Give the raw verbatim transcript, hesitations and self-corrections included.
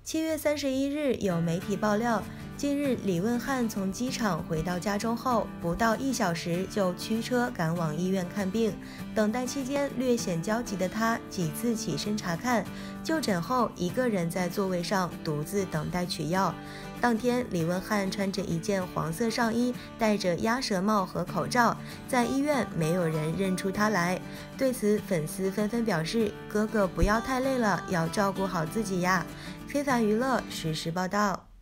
七月三十一日，有媒体爆料，近日李问翰从机场回到家中后，不到一小时就驱车赶往医院看病。等待期间，略显焦急的他几次起身查看，就诊后一个人在座位上独自等待取药。当天，李问翰穿着一件黄色上衣，戴着鸭舌帽和口罩，在医院没有人认出他来。对此，粉丝纷纷表示：“哥哥不要太累了，要照顾好自己呀。”非凡娱乐实时报道。